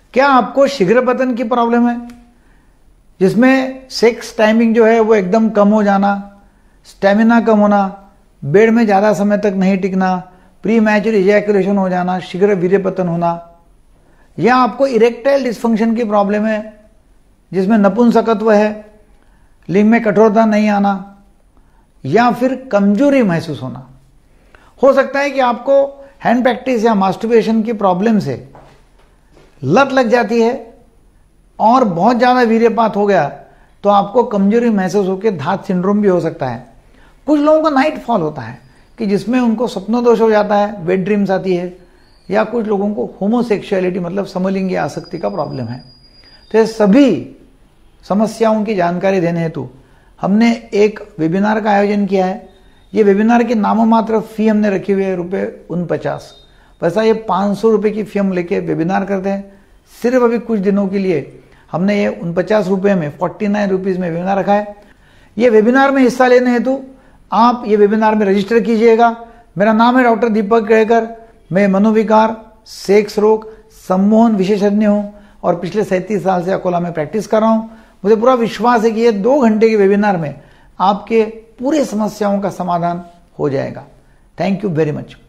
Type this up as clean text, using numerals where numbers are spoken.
क्या आपको शीघ्र पतन की प्रॉब्लम है, जिसमें सेक्स टाइमिंग जो है वो एकदम कम हो जाना, स्टेमिना कम होना, बेड में ज्यादा समय तक नहीं टिकना, प्री मैच्योर इजैकुलेशन हो जाना, शीघ्र वीर्य पतन होना, या आपको इरेक्टाइल डिस्फंक्शन की प्रॉब्लम है जिसमें नपुंसकत्व है, लिंग में कठोरता नहीं आना, या फिर कमजोरी महसूस होना। हो सकता है कि आपको हैंड प्रैक्टिस या मास्टरबेशन की प्रॉब्लम से लत लग जाती है और बहुत ज्यादा वीर्यपात हो गया तो आपको कमजोरी महसूस होकर धात सिंड्रोम भी हो सकता है। कुछ लोगों का नाइट फॉल होता है कि जिसमें उनको स्वप्नदोष हो जाता है, वेट ड्रीम्स आती है, या कुछ लोगों को होमोसेक्सुअलिटी मतलब समलिंगी आसक्ति का प्रॉब्लम है। तो ये सभी समस्याओं की जानकारी देने हेतु हमने एक वेबिनार का आयोजन किया है। ये वेबिनार की नाममात्र फी हमने रखी हुई है ₹49। वैसा ये 500 रुपये की फी हम लेके वेबिनार करते हैं। सिर्फ अभी कुछ दिनों के लिए हमने ये 49 रुपये में 49 रुपीज में वेबिनार रखा है। ये वेबिनार में हिस्सा लेने हेतु आप ये वेबिनार में रजिस्टर कीजिएगा। मेरा नाम है डॉक्टर दीपक केळकर। मैं मनोविकार, सेक्स रोग, सम्मोहन विशेषज्ञ हूँ और पिछले 37 साल से अकोला में प्रैक्टिस कर रहा हूँ। मुझे पूरा विश्वास है कि ये 2 घंटे के वेबिनार में आपके पूरे समस्याओं का समाधान हो जाएगा। Thank you very much.